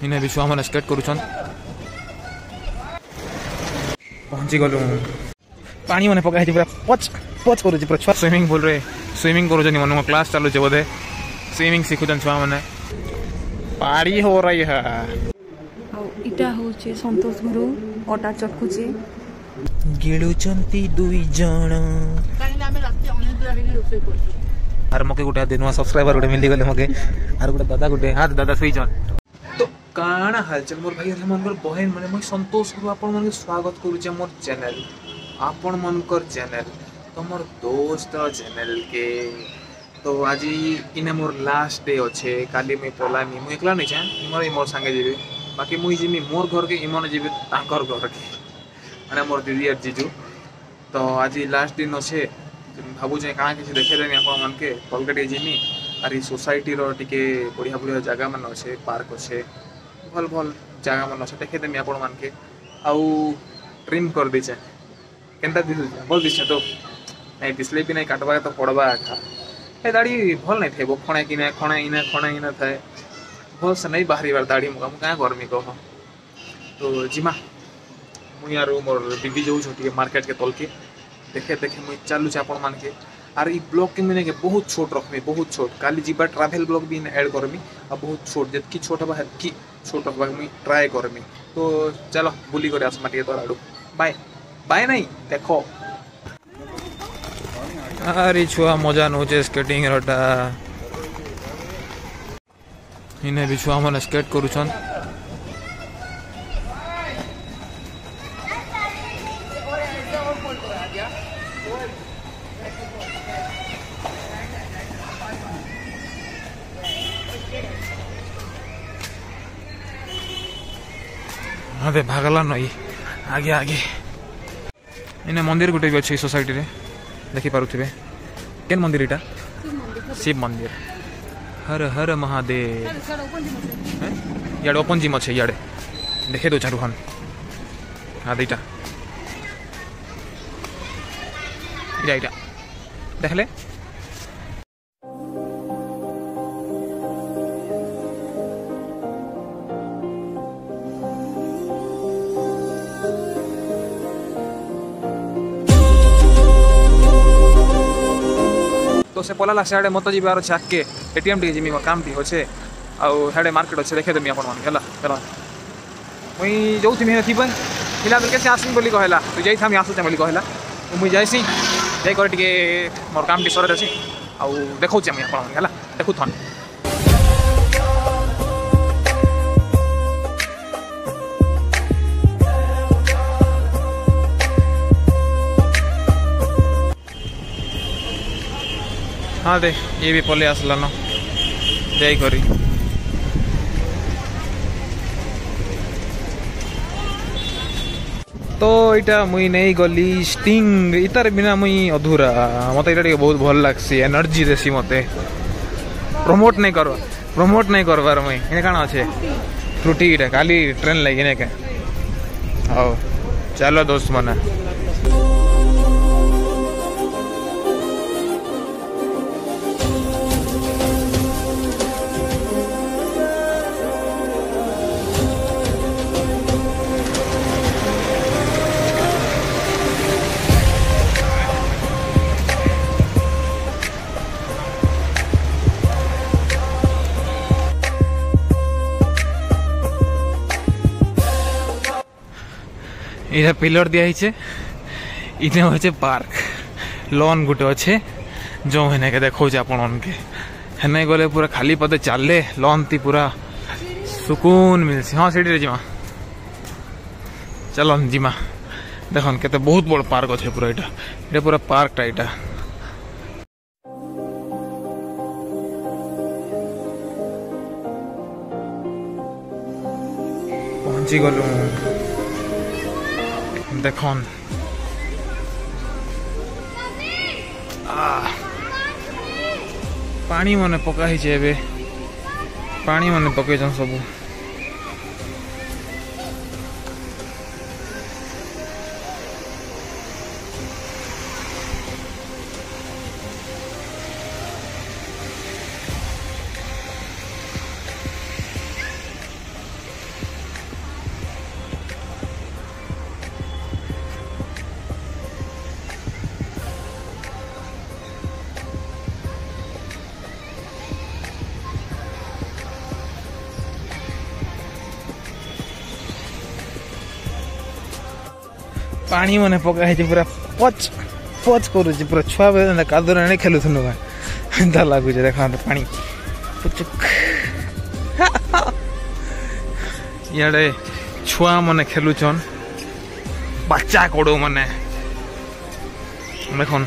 इन्हें भी छुआ मैंने स्केट करुछन पहुंची गलु पानी मैंने पकाई पूरा पच पच करुछ पूरा छुआ स्विमिंग पूल रे स्विमिंग करुछन मन क्लास चालू बोधे स्विमिंग शिखुछन छुआ मैंने पारी हो रही है इटा होचे संतोष गुरु अटा चटकुचे गिळुचंती दुई जण आर मके गुटे दिनवा सब्सक्राइबर गुटे मिली गले मके आर गुटे दादा गुटे हां दादा सुई जन तो काना हालचल मोर भाई मनकर बहन माने मैं संतोष गुरु आपन मन स्वागत करूचे मोर चैनल आपन मनकर चैनल तो मोर दोस्त चैनल के तो आज इने मोर लास्ट डे अच्छे काली मैं पलामी मुई एकला नहीं छे मोर संगे जीवी बाकी मुई जिमी मोर घर के इमन जीवी तांकर घर के माने मोर दीदी और जीजू तो आज लास्ट दिन अच्छे भावुचे कहाँ किसी देखेदेमी आप मन के कलकाता जिमी आर सोसाइटी टिके बढ़िया बढ़िया जगह मान अच्छे पार्क अच्छे भल भल जगह मान अच्छे देखेदेमी आपण मान के आउ ट्रिम कर दीचे केनता दिस भल दिशे तो नहीं दिसले भी नहीं काटवा तो पड़वा एका ए दाढ़ी भल नहीं थे खणे कि खणे इना थाए भल से नहीं बाहरी बार दाढ़ी मुका क्या करमी कह तो जिमा मुई यार मोर दीदी जो छोटी मार्केट के तल के देखे देखे मुई चालू आपण मान के आर ई ब्लॉग के मैंने बहुत छोट रखमी बहुत छोट काली जीवा ट्रैवल ब्लॉग भी ऐड करमी और बहुत छोट जितकी छोट हम हेतकी छोट रखा मुई ट्राए करमी तो चलो बुली कर आसमा टे तो आड़ू बाय बाय नहीं देखो अरे छुआ मजा नौचे स्केटिंग रटा इन्हें भी छुआ मैंने स्केट करुछन अरे भागला नई आगे आगे इन्हें मंदिर गुटे भी अच्छे सोसाइटी रे देखी पारुथिबे केन मंदिर इटा शिव मंदिर हर हर महादेव याडे ओपन जिम अच्छे याडे देखे दो चारू खन हाँ दीटा इटा इटा देख ले तो से पलाला सियाड़े मत जीवार अच्छे आके एटीएम टी जिमी काम टी अच्छे आउ हेडे मार्केट अच्छे देखेदेमी आपण मन हला चलो मुई जो थी थी पिला बेल के आसमी बोली कहला तू जाई थामी आसुचे बोली कहला तो मुई जाइसी जाई कर टिके मोर काम टी सरे अछि आउ देखौचे मुई आपण मन हला देखु थन हाँ दे ये भी पले आसला न जाई करी तो इटा मुई नहीं गली स्टिंग इतार बिना मुई अधूरा मत इटा बहुत भल लागसी एनर्जी देसी मते प्रमोट नहीं करवार मुई इने काना अच्छे फ्रूटी इटा खाली ट्रेन लगी ने के आओ चलो दोस्त मना इधर पिलर दिया इने होचे पार्क लॉन गुटे अच्छे जो हेने के देखो आपन के हेने गले पूरा खाली पदे चले लॉन ती पूरा सुकून मिलसी हाँ सीढ़ी जिमा चलो जिमा देखन केते बहुत बड़ पार्क अच्छे पूरा इटा पूरा पार्क टा इटा पहुंची गलु देखन पानी मने पकाई छे पानी मने पकई सब पानी मन पका है पूरा पच पच करूँ पूरा छुआ बेले कादुर आने खेलुन एंता लगुच देखा पानी पुचुक इे छुआ मैंने खेलुचन बच्चा कड़ो मैंने देखन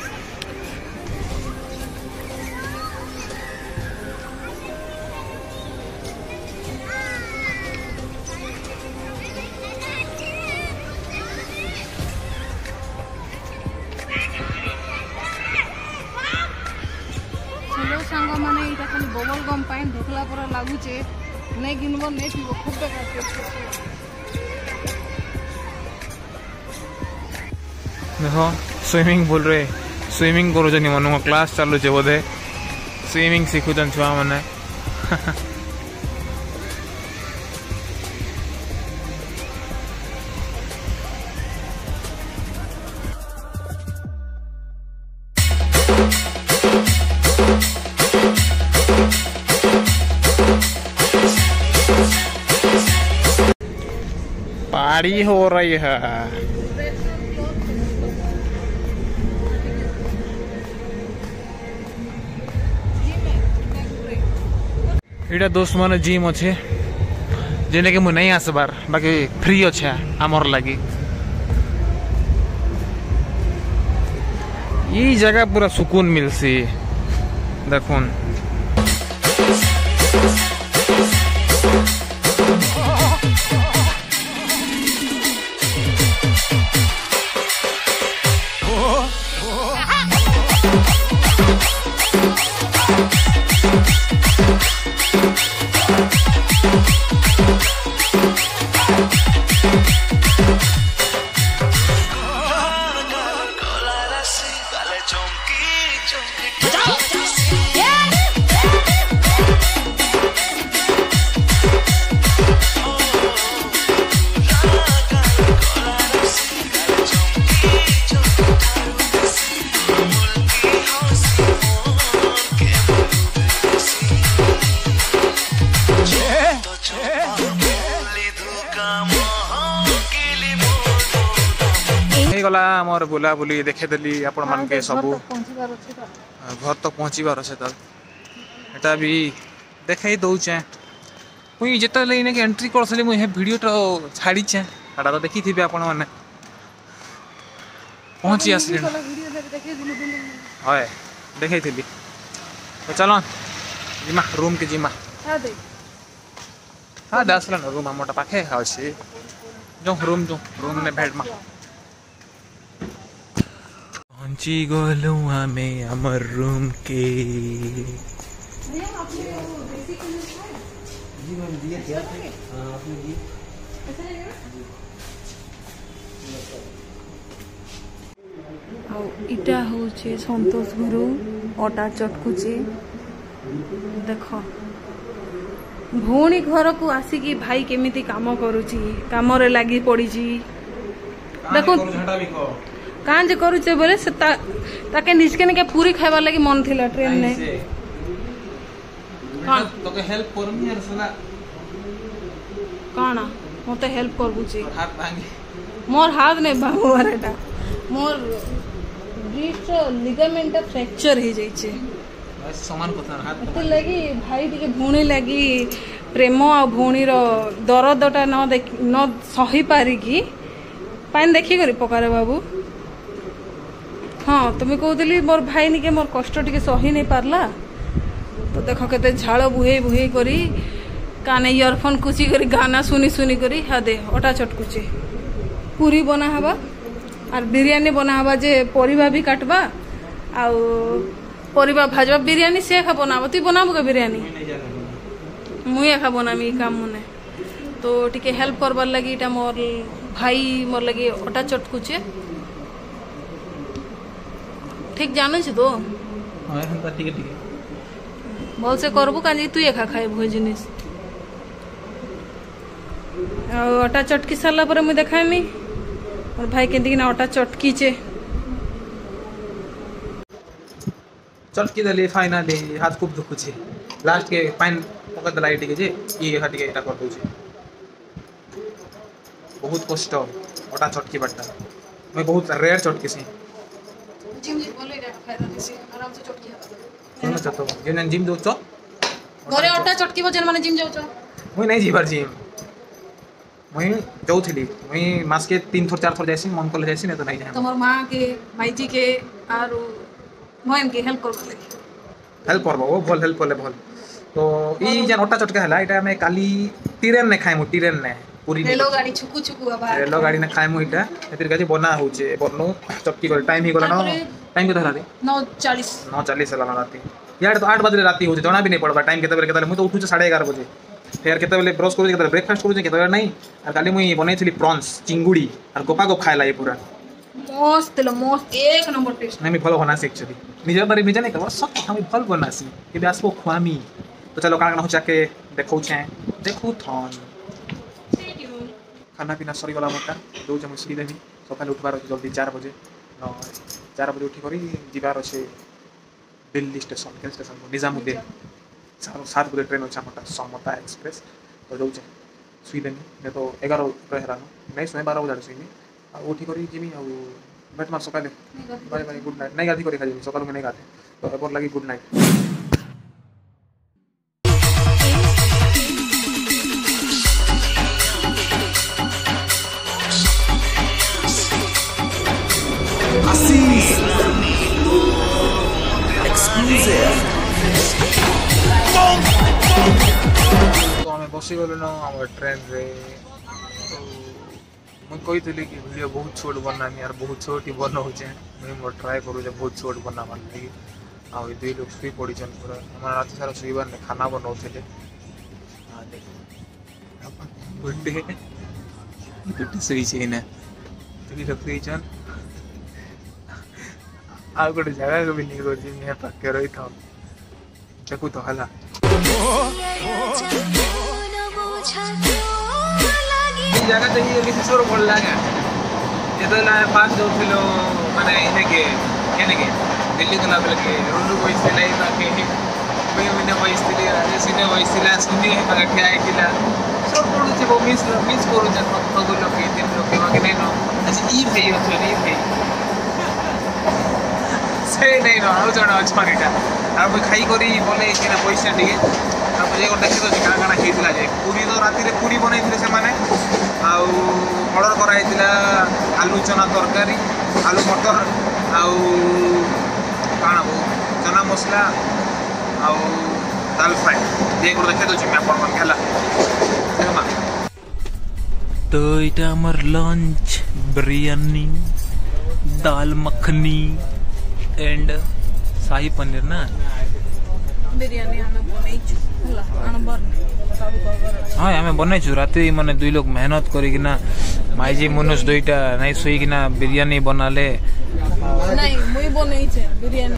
सांग मैंने यहाँ खाली बबल गम पाइन ढोकला पर लगुचे नहीं गिनब नहीं पीब खूब बेकार देख स्विमिंग पूल रे स्विमिंग करुचन मन क्लास चलुचे बोधे स्विमिंग शिखुचन छुआ मैंने पारी हो रही है इटा दोस्त माने जिम अच्छे जेने के मु नहीं आसबार बाकी फ्री अच्छे आमर लगी ये जगह पूरा सुकून मिलसी देखुन गला मोर बुला बुली देखे देली आपण मान के सब घर तक पहुँचबार अच्छे तो एटा भी देखे दौचे मुई जिते लेने के एंट्री करसली मुई वीडियोटा छाड़ी एटा तो देखी थी आपण मैंने पहुँची आसली हय देखे थी तो चलो जिमा रूम के जिमा हाँ दसला ना रूम आमटा पाखे अच्छे जो रूम में भेट मा पहुंची गलू हमें अमर रूम के इटा होचे संतोष गुरु अटा चटकुचे देख भौणी घर को आसिकी भाई केमिति काम करुची काम रे लागी पड़ी देखो कान जे करुचे बोले से ताके निजके ने के पूरी खाइबा लागि मन थिला ट्रेन ने कान तो के हेल्प करमी यार सला काना मते हेल्प करबुची हाथ भांगी मोर हाथ ने भांगो मारेटा मोर रिस्ट लिगामेंट फ्रैक्चर हे जाई छे समान कथा हाथ तो लगी भाई टिके भौणी लगी प्रेम आ भौणी रो दरदटा न सही पारी की पानी देखी करी पकारे बाबू हाँ तुम्हें कहली मोर भाई निके मोर कष्ट टिके सही नहीं पारला तो देख के झाड़ बुहे बुहे करी काने इयरफोन कुची करी गाना सुनी सुनी करी हाँ दे अटा चटकुचे पूरी बना हवा और बिरयानी बना हवा जे परिबा भी काटबा आउ परिबा भाजबा बिरयानी से खा बनाबो तू बनाबो के बिरयानी मुई खा बनामी काम मने तो टिके हेल्प करबार लगी इटा मोर भाई मोर लगी अटा चटकुचे ठीक जानू छी तो हां हम ठीक है भल से करबो काजी तू एखा खाइबो जिनिस अटा चटकी सारा पर मुझे देखामी और भाई के अटा चटकी चे चटकी दली फाइनली हाथ खूब दुखुची लास्ट के पाइन पकड़ दलाई टिके जे ये हाथ के एटा कर दउची बहुत कष्ट अटा चटकी बाटा मैं बहुत रेयर चटके सी जिम जी बोले रे फायदा नहीं आराम से चटकी सुन चतो जे जिम दो छ घरे अटा चटकी बजन माने जिम जाउ छ मुई नहीं जीवार जिम मुई जाउथली मुई मास के 3 थर 4 थर जाइसी मन कले जाइसी नहीं तो नहीं जाए तमर मां के भाई जी के आरो मोहन के हेल्प कर ले हेल्प करबो वो भल हेल्प करले भल तो ई जन अटा चटका हला एटा मैं काली टिरेन ने खाइमु टिरेन ने पूरी रेलो गाड़ी छुकु छुकु आबा रेलो गाड़ी ने खाइमु इटा एतिर काजे बना होचे बनो चटकी कर टाइम ही गला न टाइम के धरा दे 9:40 9:40 हला राती यार तो 8 बजे राती होचे जना भी नहीं पड़बा टाइम केते बेले केते मु तो उठु 11:30 बजे फेर केते बेले ब्रश करू केते ब्रेकफास्ट करू केते नहीं और काली मुई बनेइथिली प्रॉन्स चिंगुड़ी और गोपा को खाइला ये पूरा मस्त एक नंबर टेस्ट नहीं भल बनासी एक्चुअली निजे बारे निजे नहीं कहबो सब हम भल बनासी केबे आसबो खुआमी तो चलो काना हो जाके देखौ छे देखू थन खाना पीना सरी गला मोटा दो जम सुई देबी सकाल उठबार जल्दी 4 बजे 4 बजे उठी करी जीवार अछि दिल्ली स्टेशन के स्टेशन निजामुद्दीन 7 बजे ट्रेन अछि मोटा समता एक्सप्रेस तो जाऊ छे सुई देनी नहीं तो 11 रहरानो नहीं सोए 12 बजे सुई उठी करी जिमी आ बैठ मार सकाले बाय बाय गुड नाइट नहीं गाधी करी खाली सकाल में नहीं गाथे तो एबर लगी गुड नाइट तो आम बसी गलु आम ट्रेन रे तो मुझे कही कि वीडियो बहुत छोट बनानी यार बहुत छोट ही बनाऊे मुझे मोर ट्राए करूँ बहुत छोट बनावा लगी आ दुई लोग शुई पड़ी पूरा हमारा रात सारा शुईबार ने खाना बनाऊे गोटे शुई ना दुई लोग शुईचन आ गोटे जगह को भी नहीं कर पाखे रही था देखू तो हला जगह चाहिए किसी सोर भल लगे जेतला पास जोथिलो माने इने के केने के दिल्ली गला बेले के रोडू पैसे नहीं बाकी मैं मैंने पैसे ले सीने पैसे ला सुनी है पाके ठिया आइतिला सब पडु छे मिस करू छ फगु लोग के दिन लोग के माके नहीं नो अच्छा ई भाई हो छ नहीं भाई से नहीं नो आउ जण अछमारीटा आ खाई करी बोले कि ना पैसा टिके मुझे देखी तो काଣା काଣା होता है पूरी तो राति पूरी बनई से माने ऑर्डर कराइला आलू चना तरकारी आलू मटर आउ काଣା वो चना मसला आउ दाल फ्राई ये देखे दूसरी मैं है तो यहाँ आमर लंच बिरयानी दाल मखनी एंड शाही पनीर ना बिरयानी हमें बनैछु होला आन बरने हाँ आम बनईचु राति माने दुई लोग मेहनत करिकिना माइजी मनुष दुईटा नहीं सोईकिना बिरयानी बनाले नहीं मुई बनैछे बिरयानी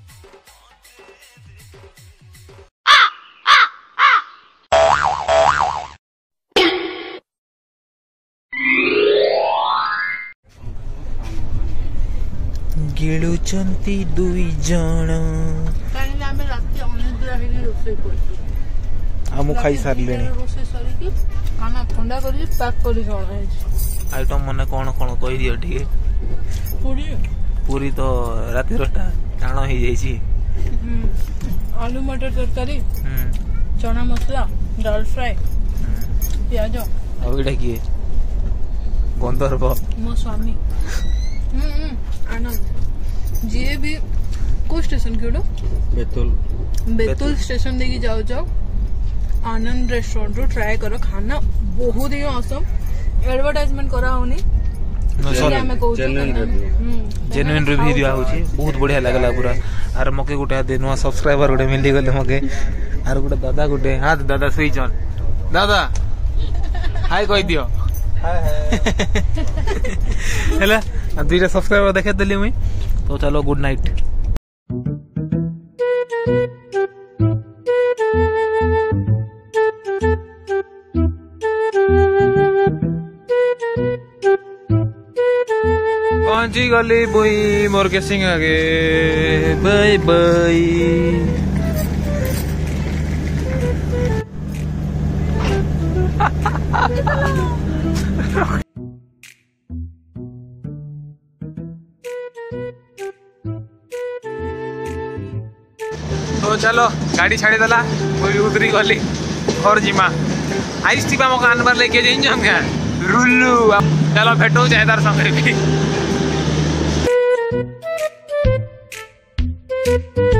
गिलुचंती दुई जण काहे आमे राति अनिद्रा हेगी रोसई करछु आमु खाई सारलेनी रोसई सरी खाना ठंडा करी पैक करी खाना है आइटम माने कोन कोन कहि दियो ठीक पूरी पूरी तो राति रोटा टाण ही जाईची आलू मटर तरकारी चना मसला दाल फ्राई प्याज अब एटा की गंधर्व मो स्वामी आनंद जी भी को स्टेशन क्यों बेतुल स्टेशन देखी जाओ जाओ आनंद रेस्टोरेंट रो ट्राई करो खाना बहुत ही ऑसम एडवर्टाइजमेंट करा होनी जेन्युइन रिव्यू दिया होची बहुत बढ़िया लागला पूरा आर मके गुटे दे नुआ सब्सक्राइबर गुटे मिली गले मके आर गुटे दादा गुटे हां दादा सुईचन दादा हाय कहि दियो हाय हेला दुईटा सब्सक्राइबर देखे देली मुई तो चलो गुड नाइट पहुंची गली बुई मोर के सिंह आगे बाय बाय चलो गाड़ी छाड़ी देला कोई उतरी गली घर जिमा आइस थी मो आनबार लेके जाइन क्या रुल्लू चलो भेटो जाए तार संगे भी